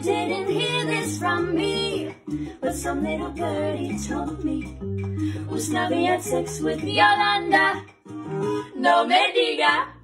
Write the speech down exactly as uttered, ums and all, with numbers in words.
didn't hear this from me, but some little birdie told me. Usnavi had sex with Yolanda. No me diga.